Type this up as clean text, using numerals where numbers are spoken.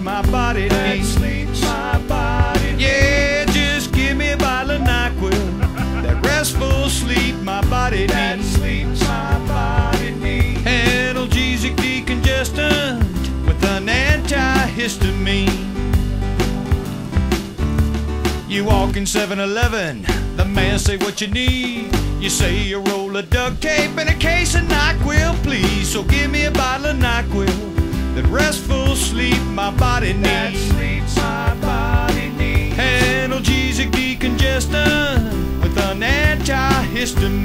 my body needs. Sleeps my body. Yeah, just give me a bottle of NyQuil. That restful sleep my body That needs. sleeps my body needs. Analgesic decongestant with an antihistamine. You walk in 7-Eleven, the man say what you need. You say a roll of duct tape and a case of NyQuil, please. So give me a bottle of NyQuil, that restful sleep my body That needs. sleeps my body needs. Analgesic decongestant with an antihistamine.